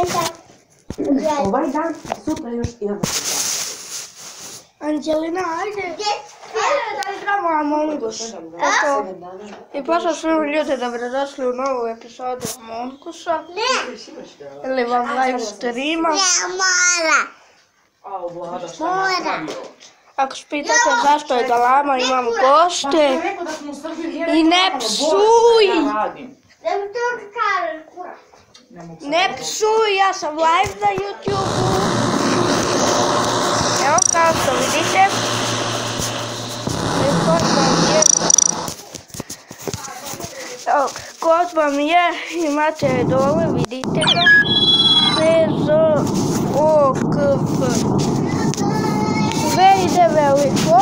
Ovaj dan, sutra još idemo. Anđelina, ajde da igramo Among Us. I pozdrav svim ljudi, dobrodošli u novu epizodu Among Usa. Ili vam live streama. Ako se pitate zašto je galama, imam goste. I ne psuj! Ne psuj, ja sam live na YouTube-u. Evo kao što vidite. Kod vam je, imate dole, vidite ga. SGOKF. Sve ide veliko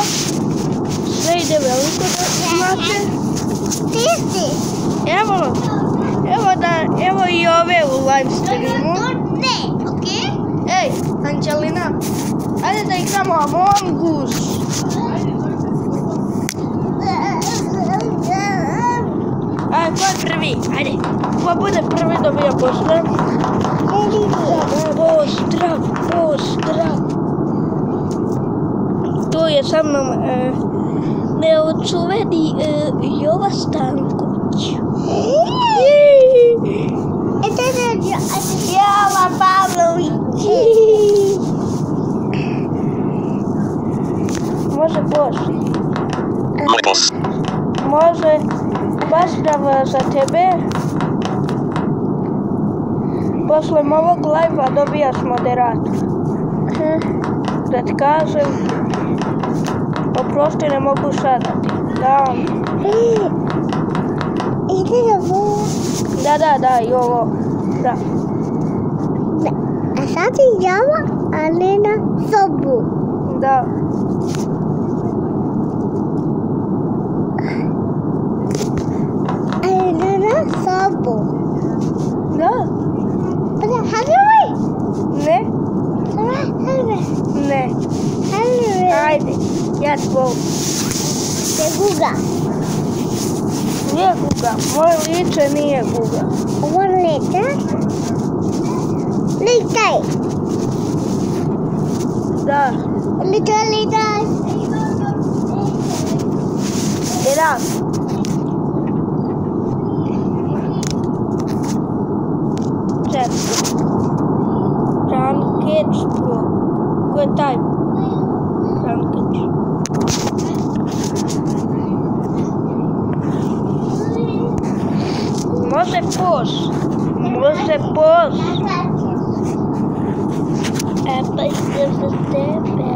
da imate. Evo i ove u live streamu. Ej, Anđelina, ajde da igramo Among Us. Ajde, ko je prvi? Ajde, ko bude prvi dobija pozdrav. Pozdrav. Tu je sa mnom neočuveni Jova Stanković. Jova Pavlović. Može boss. Može pozdrav za tebe. Posle ovog live-a dobijaš moderator. Da ti kažem, oprosti, ne mogu sada ti dam. Da, i ovo. Da. A sad igramo, ali na sobu. Da. Ali na sobu. Da. Ne. Ne. Ajde, ja tvoj. To je guga. Nije guga, moje lice nije guga. Ovo lice? Litaj. Da. Litaj. Jedan. Rankage Pro. Ko je taj? Rankage. Može pos. Pa idem za tebe.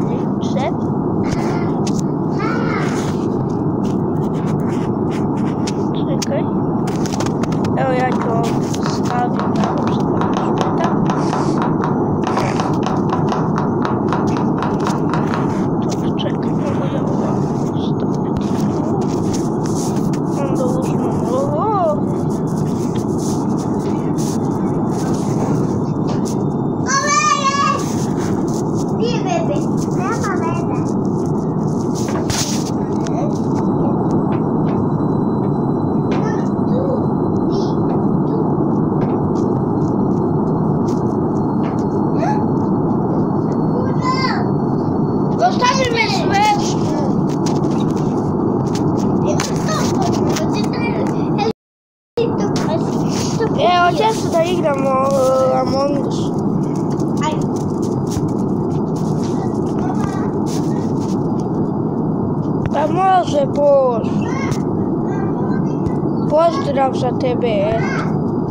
Čekaj. Evo ja ću ovdje staviti na usta. Čekaj, mogu ja ovo staviti. Onda uzmem ovo. Ostavi me svešku. Hoće se da igramo Among Us. Da može bož. Pozdrav za tebe, eto.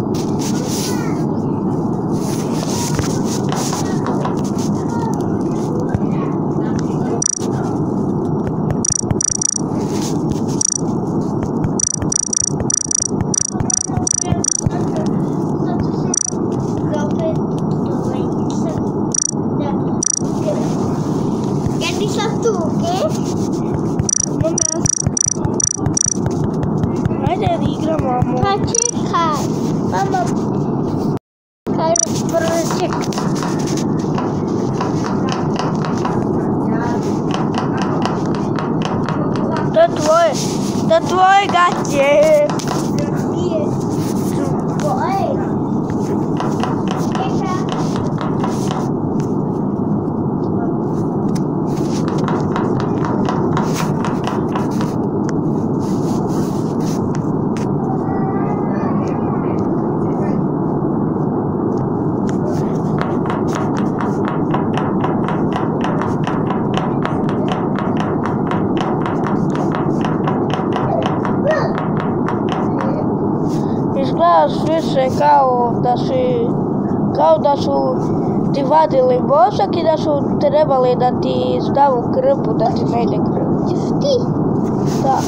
Ajde da igramo Among Us. Pa čekaj. Mama. Kaj prvo čekaj. To tvoje gaće. Nije. Tvoje. kao da su ti vadili vosak i da su trebali da ti stavu krpu, da ti ne ide krp. Ti? Da.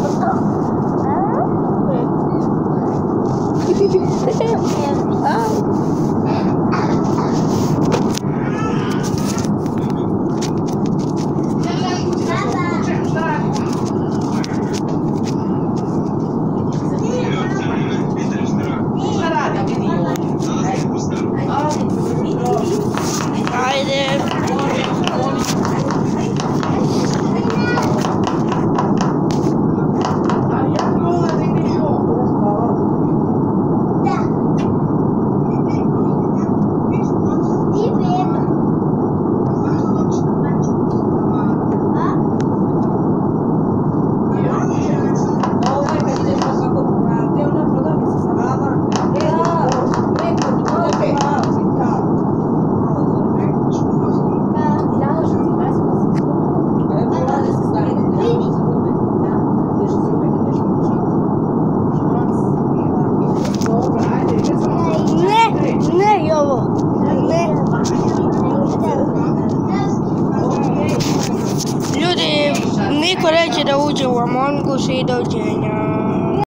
Ajde. Ne, ovo. Ne. Ljudi, niko neće da uđe u Among Us i dođenje.